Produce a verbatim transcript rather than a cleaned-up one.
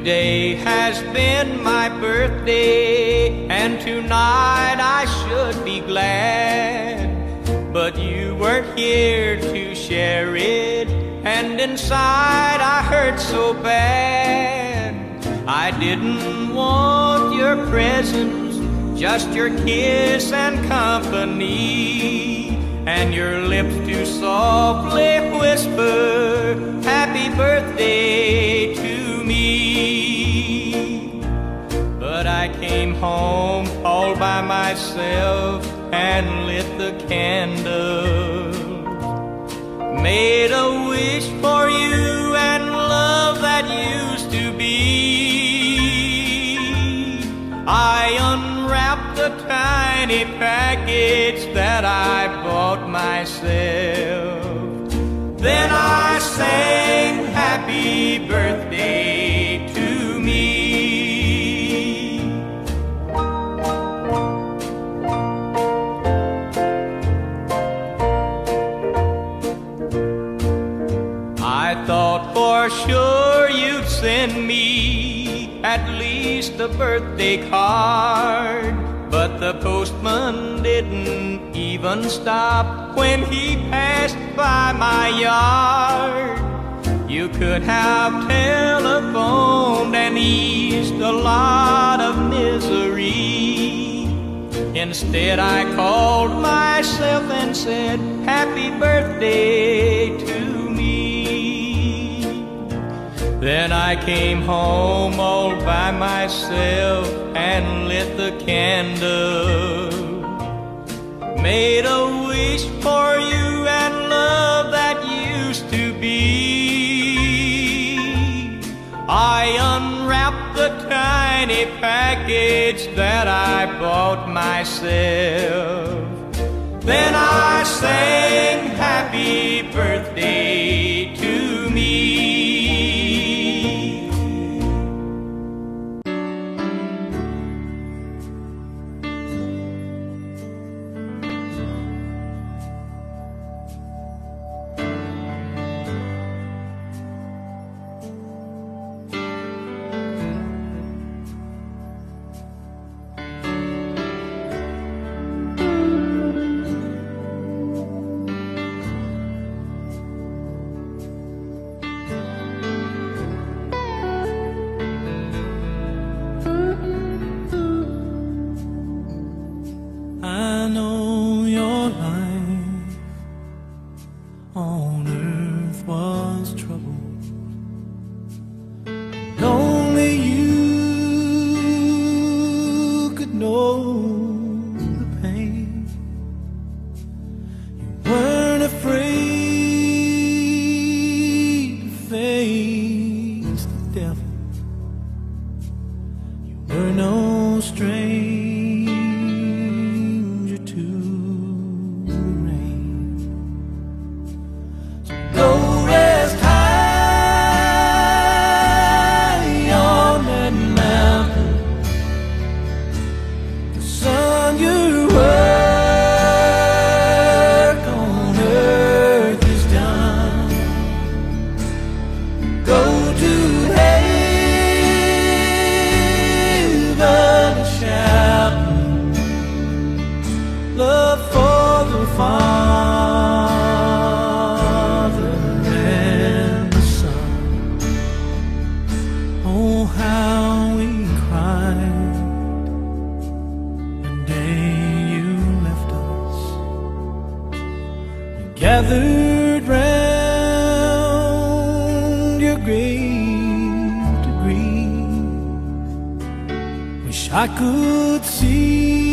Today has been my birthday, and tonight I should be glad. But you weren't here to share it, and inside I hurt so bad. I didn't want your presence, just your kiss and company, and your lips to softly whisper, happy birthday to me. But I came home all by myself and lit the candle, made a wish for you and love that used to be. I unwrapped the tiny package that I bought myself. Then I sang happy birthday to me. I thought for sure you'd send me at least a birthday card, but the postman didn't even stop when he passed by my yard. You could have telephoned and eased a lot of misery. Instead I called myself and said, happy birthday to me. Then I came home all by myself and lit the candle, made a wish for you and love that used to be. I unwrapped the tiny package that I bought myself. Then I sang happy birthday to me. I know your life on earth was trouble, and only you could know the pain. You weren't afraid to face the devil. You were no stranger gathered round your grave to grieve. Wish I could see